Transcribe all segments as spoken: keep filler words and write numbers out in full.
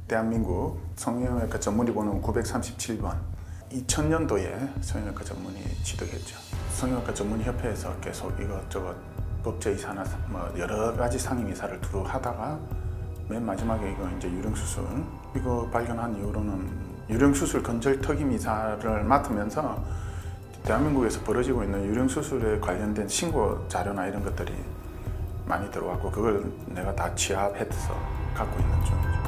대한민국 성형외과 전문의 번호 구백삼십칠 번. 이천 년도에 성형외과 전문의 취득했죠. 성형외과 전문의협회에서 계속 이것저것 법제이사나 뭐 여러 가지 상임이사를 두루 하다가 맨 마지막에 이거 이제 유령수술 이거 발견한 이후로는 유령수술 건절특임이사를 맡으면서 대한민국에서 벌어지고 있는 유령수술에 관련된 신고 자료나 이런 것들이 많이 들어왔고 그걸 내가 다 취합해서 갖고 있는 중이죠.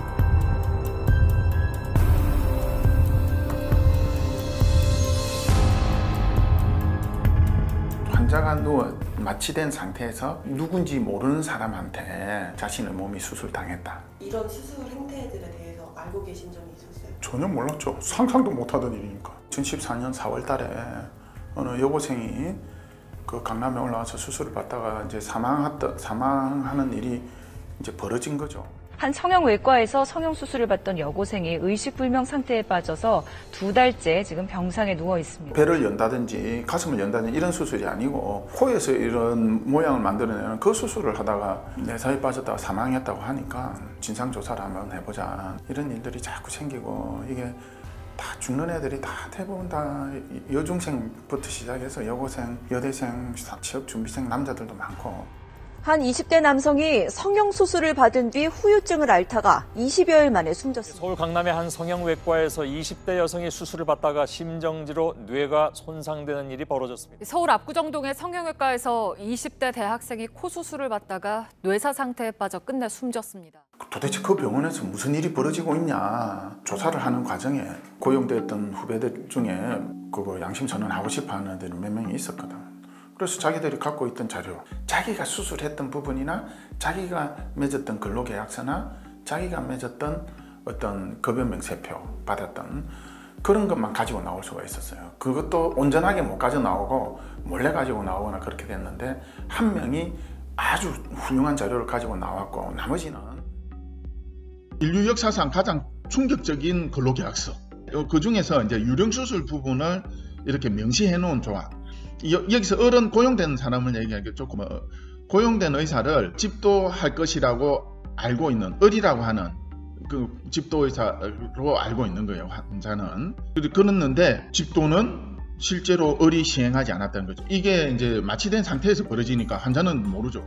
환자가 누워 마취된 상태에서 누군지 모르는 사람한테 자신의 몸이 수술당했다. 이런 수술 행태들에 대해서 알고 계신 점이 있었어요? 전혀 몰랐죠. 상상도 못하던 일이니까. 이천십사 년 사월 달에 어느 여고생이 그 강남에 올라와서 수술을 받다가 이제 사망했다, 사망하는 일이 이제 벌어진 거죠. 한 성형외과에서 성형수술을 받던 여고생이 의식불명 상태에 빠져서 두 달째 지금 병상에 누워 있습니다. 배를 연다든지 가슴을 연다든지 이런 수술이 아니고 코에서 이런 모양을 만들어내는 그 수술을 하다가 내사에 빠졌다가 사망했다고 하니까 진상조사를 한번 해보자. 이런 일들이 자꾸 생기고 이게 다 죽는 애들이 다 대부분 다 여중생부터 시작해서 여고생, 여대생, 취업준비생 남자들도 많고. 한 이십 대 남성이 성형수술을 받은 뒤 후유증을 앓다가 이십여일 만에 숨졌습니다. 서울 강남의 한 성형외과에서 이십 대 여성이 수술을 받다가 심정지로 뇌가 손상되는 일이 벌어졌습니다. 서울 압구정동의 성형외과에서 이십 대 대학생이 코 수술을 받다가 뇌사 상태에 빠져 끝내 숨졌습니다. 도대체 그 병원에서 무슨 일이 벌어지고 있냐. 조사를 하는 과정에 고용됐던 후배들 중에 그거 양심 선언하고 싶어 하는 애들이 몇 명이 있었거든. 그래서 자기들이 갖고 있던 자료, 자기가 수술했던 부분이나 자기가 맺었던 근로계약서나 자기가 맺었던 어떤 급여명세표 받았던 그런 것만 가지고 나올 수가 있었어요. 그것도 온전하게 못 가져 나오고 몰래 가지고 나오거나 그렇게 됐는데 한 명이 아주 훌륭한 자료를 가지고 나왔고 나머지는 인류 역사상 가장 충격적인 근로계약서. 그 중에서 이제 유령수술 부분을 이렇게 명시해 놓은 조항. 여기서 어른 고용된 사람을 얘기하기 조금 고용된 의사를 집도할 것이라고 알고 있는 을이라고 하는 그 집도의사로 알고 있는 거예요. 환자는. 그랬는데 집도는 실제로 을이 시행하지 않았다는 거죠. 이게 이제 마취된 상태에서 벌어지니까 환자는 모르죠.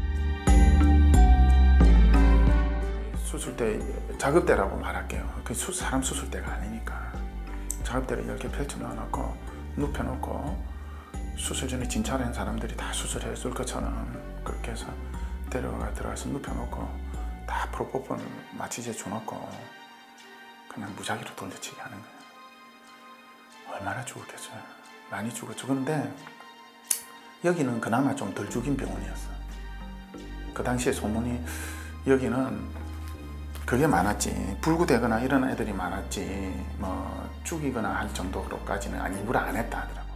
수술대 작업대라고 말할게요. 그 사람 수술대가 아니니까 작업대를 이렇게 펼쳐 놓고 눕혀놓고 수술 전에 진찰을 한 사람들이 다 수술했을 것처럼 그렇게 해서 데려가 들어가서 눕혀놓고 다 프로포폴 마취제 줘놓고 그냥 무작위로 돌려치기 하는 거예요. 얼마나 죽었겠어요. 많이 죽었죠. 그런데 여기는 그나마 좀 덜 죽인 병원이었어. 그 당시에 소문이 여기는 그게 많았지. 불구되거나 이런 애들이 많았지 뭐 죽이거나 할 정도로까지는 아니 일부러 안 했다 하더라고.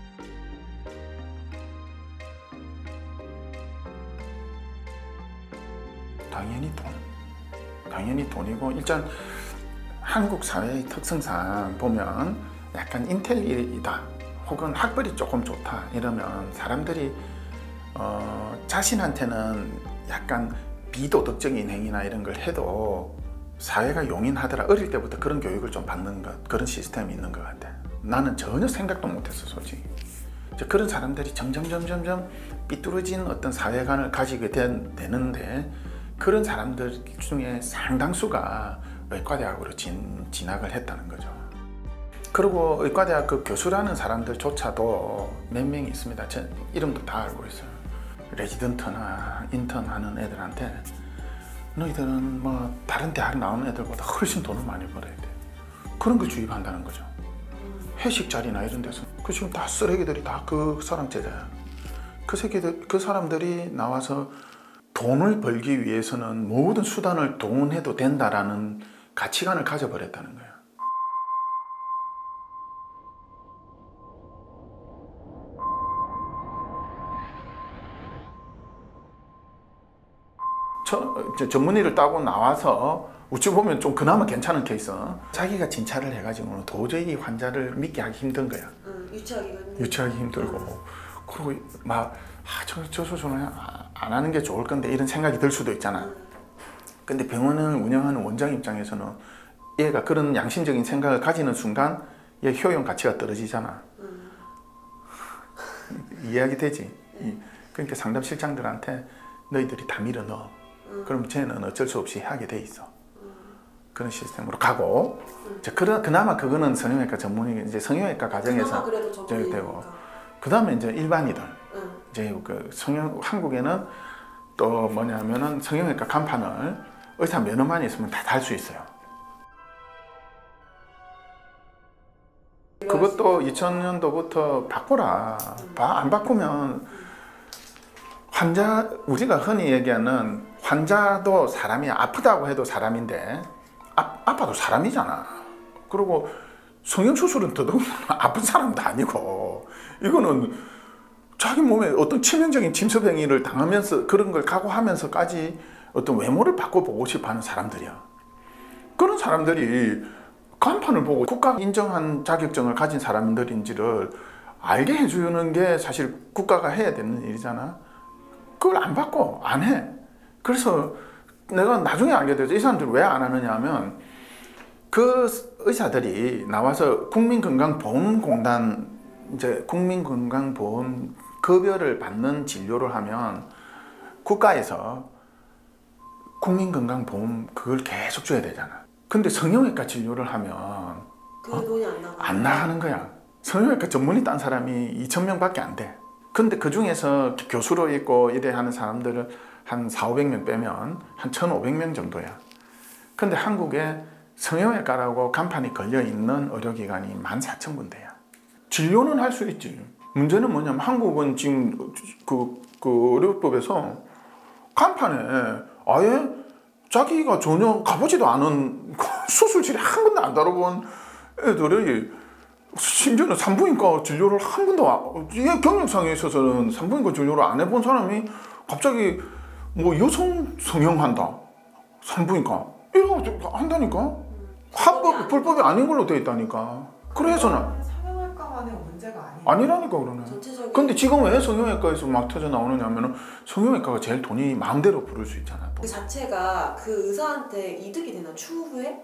당연히 돈. 당연히 돈이고 일단 한국 사회의 특성상 보면 약간 인텔리다 혹은 학벌이 조금 좋다 이러면 사람들이 어, 자신한테는 약간 비도덕적인 행위나 이런 걸 해도 사회가 용인하더라. 어릴 때부터 그런 교육을 좀 받는 것, 그런 시스템이 있는 것 같아. 나는 전혀 생각도 못했어 솔직히. 그런 사람들이 점점 점점 점 삐뚤어진 어떤 사회관을 가지게 된, 되는데 그런 사람들 중에 상당수가 의과대학으로 진, 진학을 했다는 거죠. 그리고 의과대학 그 교수라는 사람들조차도 몇 명이 있습니다. 제 이름도 다 알고 있어요. 레지던트나 인턴 하는 애들한테 너희들은 뭐 다른 대학 나오는 애들보다 훨씬 돈을 많이 벌어야 돼. 그런 걸 주입한다는 거죠. 회식 자리나 이런 데서 그 지금 다 쓰레기들이 다 그 사람 제자야. 그 새끼들, 그 사람들이 나와서 돈을 벌기 위해서는 모든 수단을 동원해도 된다라는 가치관을 가져버렸다는 거예요. 저, 전문의를 따고 나와서 어찌 보면 좀 그나마 괜찮은 케이스. 자기가 진찰을 해가지고는 도저히 환자를 믿게 하기 힘든 거야. 응, 유치하기가 힘들고. 유치하기 힘들고. 그리고 막 아, 저, 저 수술은 안 하는 게 좋을 건데 이런 생각이 들 수도 있잖아. 근데 병원을 운영하는 원장 입장에서는 얘가 그런 양심적인 생각을 가지는 순간 얘 효용 가치가 떨어지잖아. 음. 이해하게 되지? 이, 그러니까 상담 실장들한테 너희들이 다 밀어 넣어. 음. 그럼 쟤는 어쩔 수 없이 하게 돼 있어. 음. 그런 시스템으로 가고, 음. 이제 그러, 그나마 그거는 성형외과 전문의, 이제 성형외과 과정에서 그나마 그래도 저기 전문이니까. 되고, 그 다음에 이제 일반인들, 응. 이제 그 성형, 한국에는 또 뭐냐면은 성형외과 간판을 의사 면허만 있으면 다 달 수 있어요. 그것도 이천 년도부터 바꾸라. 바, 안 바꾸면 환자, 우리가 흔히 얘기하는 환자도 사람이 아프다고 해도 사람인데 아, 아파도 사람이잖아. 그리고 성형수술은 더더욱 아픈 사람도 아니고 이거는 자기 몸에 어떤 치명적인 침습행위를 당하면서 그런 걸 각오하면서까지 어떤 외모를 바꿔보고 싶어하는 사람들이야. 그런 사람들이 간판을 보고 국가 인정한 자격증을 가진 사람들인지를 알게 해주는 게 사실 국가가 해야 되는 일이잖아. 그걸 안 받고 안 해. 그래서 내가 나중에 알게 되죠. 이 사람들 왜 안 하느냐 하면 그 의사들이 나와서 국민건강보험공단 이제 국민건강보험 급여를 받는 진료를 하면 국가에서 국민건강보험 그걸 계속 줘야 되잖아. 근데 성형외과 진료를 하면 그 돈이 안 나가. 안 나가는 거야. 성형외과 전문의 딴 사람이 이천 명밖에 안 돼. 근데 그 중에서 교수로 있고 이래 하는 사람들을 한 사오백 명 빼면 한 천오백 명 정도야. 근데 한국에 성형외과라고 간판이 걸려있는 의료기관이 만 사천 군데야. 진료는 할 수 있지. 문제는 뭐냐면 한국은 지금 그, 그 의료법에서 간판에 아예 자기가 전혀 가보지도 않은 수술실에 한 번도 안 다뤄본 애들이 심지어는 산부인과 진료를 한 번도 이게 경력상에 있어서는 산부인과 진료를 안 해본 사람이 갑자기 뭐 여성 성형한다 산부인과 이러고 한다니까. 합법 불법이 아닌 걸로 돼 있다니까. 그래서는 성형외과만의 문제가 아니에요. 아니라니까 그러네. 전체적인. 근데 지금 왜 성형외과에서 막 터져 나오느냐면은 성형외과가 제일 돈이 마음대로 부를 수 있잖아. 또. 그 자체가 그 의사한테 이득이 되나 추후에?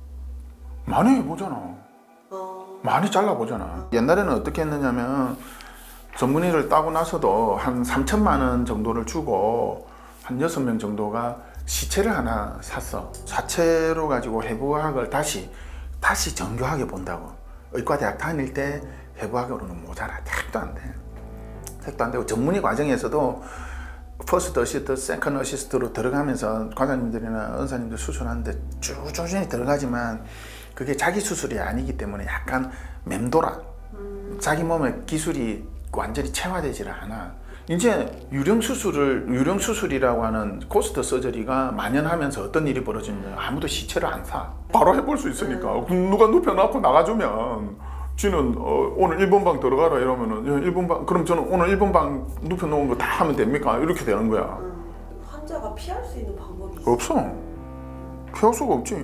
많이 해보잖아. 어. 많이 잘라보잖아. 옛날에는 어떻게 했느냐면 전문의를 따고 나서도 한 삼천만 원 정도를 주고 한 여섯 명 정도가 시체를 하나 샀어. 사체로 가지고 해부학을 다시 다시 정교하게 본다고. 의과대학 다닐 때 해부학으로는 모자라. 택도 안 돼. 택도 안 되고 전문의 과정에서도 퍼스트 어시스트, 세컨 어시스트로 들어가면서 과장님들이나 의사님들 수술하는데 쭉쭉이 들어가지만 그게 자기 수술이 아니기 때문에 약간 맴돌아. 음. 자기 몸에 기술이 완전히 체화되지를 않아. 이제 유령 수술을 유령 수술이라고 하는 코스트 서저리가 만연하면서 어떤 일이 벌어지냐. 아무도 시체를 안 사. 바로 해볼 수 있으니까. 누가 눕혀놓고 나가주면 지는 어, 오늘 일 번 방 들어가라 이러면은 일 번 방 그럼 저는 오늘 일 번 방 눕혀놓은 거 다 하면 됩니까? 이렇게 되는 거야. 음. 환자가 피할 수 있는 방법이 있어? 없어. 피할 수가 없지.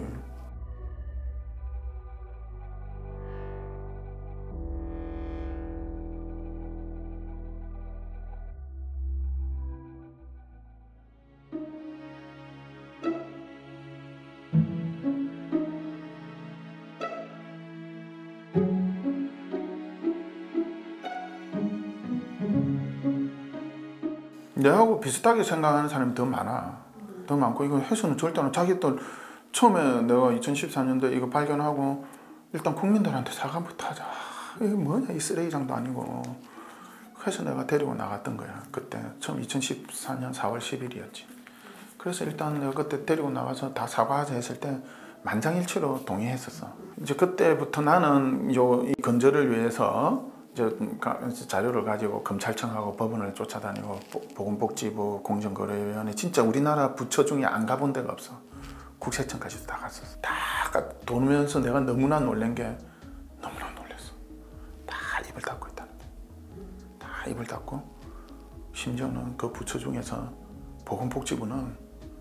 내하고 비슷하게 생각하는 사람이 더 많아. 더 많고 이거 해서는 절대로 자기들 처음에 내가 이천십사 년도에 이거 발견하고 일단 국민들한테 사과부터 하자. 이게 뭐냐 이 쓰레기장도 아니고. 그래서 내가 데리고 나갔던 거야. 그때 처음 이천십사 년 사월 십일이었지. 그래서 일단 내가 그때 데리고 나가서 다 사과하자 했을 때 만장일치로 동의했었어. 이제 그때부터 나는 요 이 건절을 위해서 이제 자료를 가지고 검찰청하고 법원을 쫓아다니고 보건복지부 공정거래위원회 진짜 우리나라 부처 중에 안 가본 데가 없어. 국세청까지도 다 갔었어. 다 돌면서 내가 너무나 놀란 게 너무나 놀랐어. 다 입을 닫고 있다는 게. 다 입을 닫고 심지어는 그 부처 중에서 보건복지부는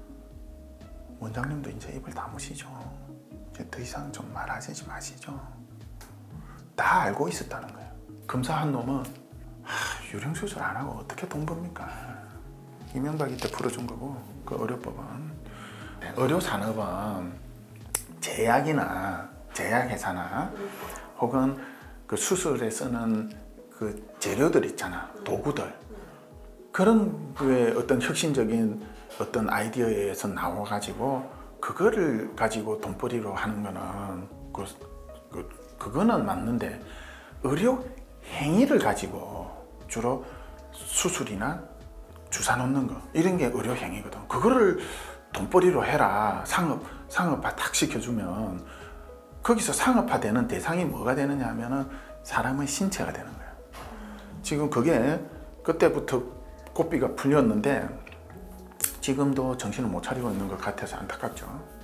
원장님도 이제 입을 다무시죠. 이제 더 이상 좀 말하지 마시죠. 다 알고 있었다는 거예요. 검사한 놈은 하, 유령수술 안 하고 어떻게 돈 법니까? 이명박이 때 풀어준 거고 그 의료법은 의료 산업은 제약이나 제약회사나 혹은 그 수술에 쓰는 그 재료들 있잖아, 도구들, 그런 류의 어떤 혁신적인 어떤 아이디어에서 나와가지고 그거를 가지고 돈벌이로 하는 거는 그, 그, 그거는 맞는데, 의료 행위를 가지고 주로 수술이나 주사 놓는 거 이런 게 의료 행위거든. 그거를 돈벌이로 해라, 상업, 상업화 탁 시켜주면 거기서 상업화되는 대상이 뭐가 되느냐 하면은 사람의 신체가 되는 거야. 지금 그게 그때부터 고삐가 풀렸는데 지금도 정신을 못 차리고 있는 것 같아서 안타깝죠.